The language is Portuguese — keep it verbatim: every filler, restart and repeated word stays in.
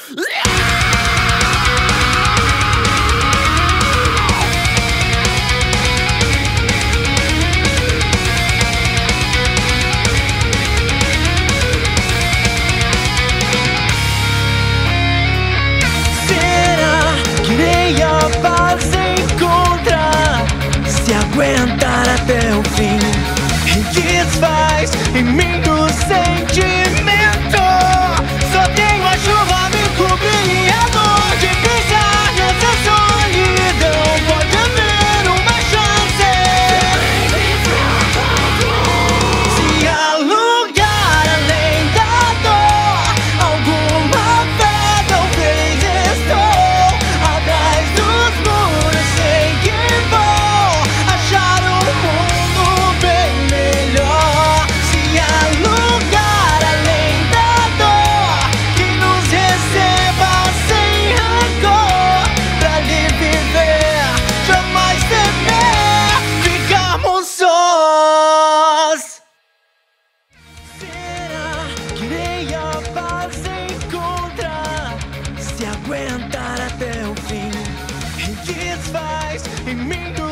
Encontrar, se aguentar até o fim, e desfaz em mim o sentimento. Só tenho a chuva me cobrir e a dor de pensar nessa solidão. Pode haver uma chance, se há lugar além da dor, alguma fé talvez estou atrás dos muros. Sei que vou achar um mundo bem melhor. Se há lugar além da dor, que nos receba sem rancor, pra lhe viver, jamais temer ficarmos sós. Será que irei a paz encontrar, se aguentar até o fim, e desfaz em mim